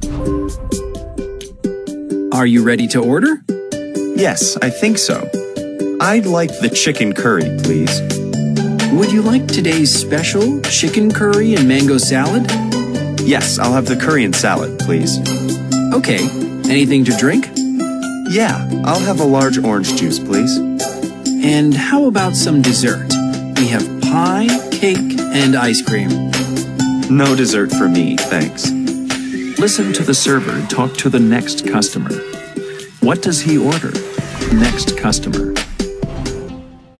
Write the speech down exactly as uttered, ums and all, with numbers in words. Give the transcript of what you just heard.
Are you ready to order? Yes, I think so. I'd like the chicken curry, please. Would you like today's special chicken curry and mango salad? Yes, I'll have the curry and salad, please. Okay. Anything to drink? Yeah, I'll have a large orange juice, please. And how about some dessert? We have pie, cake, and ice cream. No dessert for me, thanks. Listen to the server talk to the next customer. What does he order? Next customer.